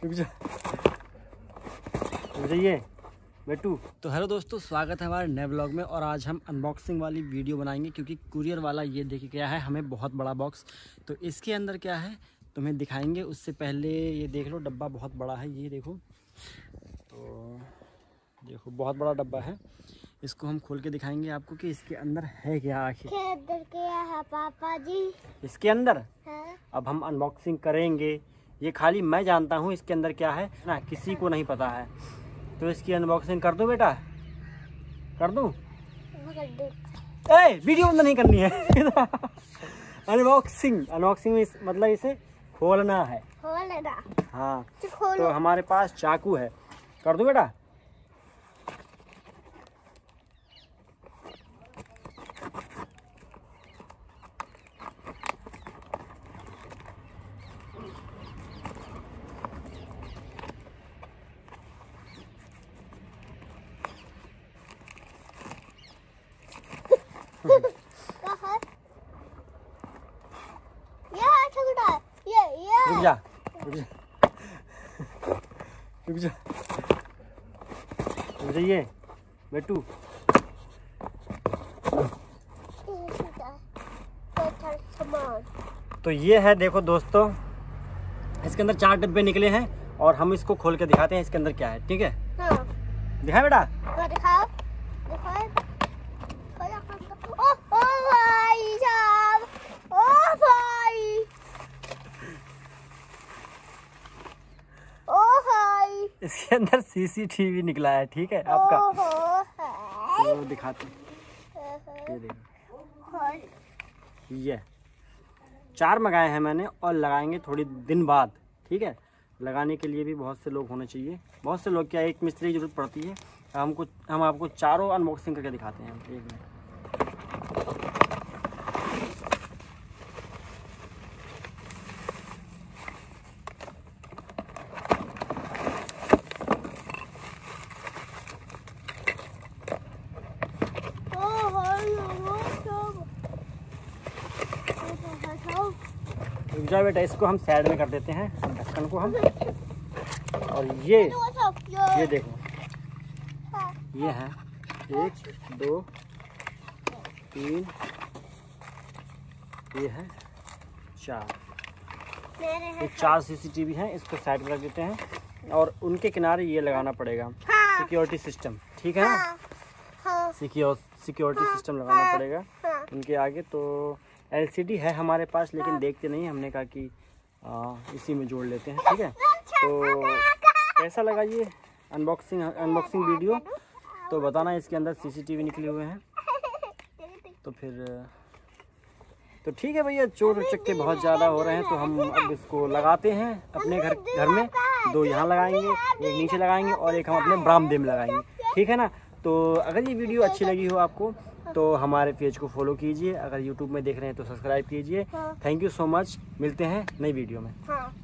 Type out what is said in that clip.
रुक जाइए बेटू। तो हेलो दोस्तों, स्वागत है हमारे नए ब्लॉग में। और आज हम अनबॉक्सिंग वाली वीडियो बनाएंगे क्योंकि कुरियर वाला ये देखिए क्या है, हमें बहुत बड़ा बॉक्स। तो इसके अंदर क्या है तुम्हें दिखाएंगे। उससे पहले ये देख लो, डब्बा बहुत बड़ा है, ये देखो। तो देखो बहुत बड़ा डब्बा है, इसको हम खोल के दिखाएंगे आपको कि इसके अंदर है क्या आखिर। क्या है पापा जी इसके अंदर है? अब हम अनबॉक्सिंग करेंगे। ये खाली मैं जानता हूँ इसके अंदर क्या है ना, किसी को नहीं पता है। तो इसकी अनबॉक्सिंग कर दूं बेटा, कर दूं? वीडियो बंद नहीं करनी है। अनबॉक्सिंग में मतलब इसे खोलना है। हाँ तो हमारे पास चाकू है, कर दूं बेटा? रुक जा रुक जाइए बेटू। तो ये है, देखो दोस्तों, इसके अंदर 4 डब्बे निकले हैं और हम इसको खोल के दिखाते हैं इसके अंदर क्या है। ठीक है? हाँ। दिखाए बेटा? दिखाओ। ओ भाई साहब, ओ भाई, ओ भाई, इसके अंदर सीसीटीवी निकला है। ठीक है आपका? तो दिखाते हैं, ये देखो, ये 4 मंगाए हैं मैंने और लगाएंगे थोड़ी दिन बाद। ठीक है? लगाने के लिए भी बहुत से लोग होने चाहिए। बहुत से लोग क्या, एक मिस्त्री की जरूरत पड़ती है। हम आपको चारों अनबॉक्सिंग करके दिखाते हैं। 1 मिनट। रुक जाओ बेटा, इसको हम साइड में कर देते हैं, ढक्कन को हम। और ये देखो, ये है 1 2 3, ये है 4। ये 4 सीसीटीवी हैं। इसको साइड में रख देते हैं और उनके किनारे ये लगाना पड़ेगा, सिक्योरिटी सिस्टम। ठीक है ना? सिक्योरिटी सिस्टम लगाना पड़ेगा उनके आगे। तो एलसीडी है हमारे पास, लेकिन देखते नहीं, हमने कहा कि इसी में जोड़ लेते हैं। ठीक है? तो कैसा लगा ये अनबॉक्सिंग वीडियो, तो बताना। इसके अंदर सीसीटीवी निकले हुए हैं। तो फिर तो ठीक है भैया, चोर चक्के बहुत ज़्यादा हो रहे हैं, तो हम अब इसको लगाते हैं अपने घर में। 2 यहाँ लगाएंगे, 1 नीचे लगाएंगे और 1 हम अपने बरामदे में लगाएंगे। ठीक है ना? तो अगर ये वीडियो अच्छी लगी हो आपको तो हमारे पेज को फॉलो कीजिए। अगर यूट्यूब में देख रहे हैं तो सब्सक्राइब कीजिए। Thank you so much. मिलते हैं नई वीडियो में।